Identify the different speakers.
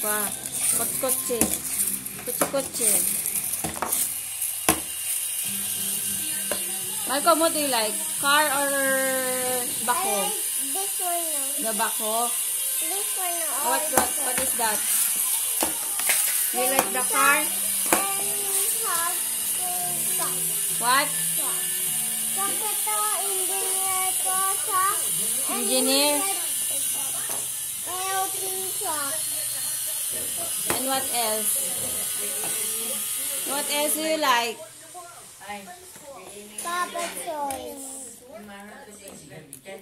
Speaker 1: pa. Kotse. Kotse. Michael, what do you like? Car or bako?
Speaker 2: I like this one.
Speaker 1: The bako?
Speaker 2: This one.
Speaker 1: What is that? Do you like the car? What? Engineer. And what else? What else do you like?
Speaker 2: Papa choice.